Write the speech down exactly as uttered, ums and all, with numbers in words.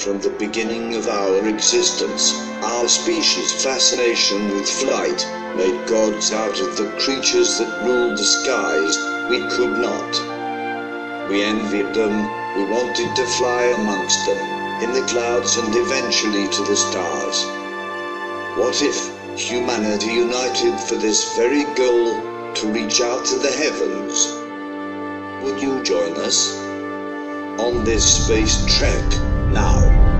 From the beginning of our existence, our species' fascination with flight made gods out of the creatures that ruled the skies. We could not. We envied them, we wanted to fly amongst them, in the clouds and eventually to the stars. What if humanity united for this very goal, to reach out to the heavens? Would you join us on this space trek now?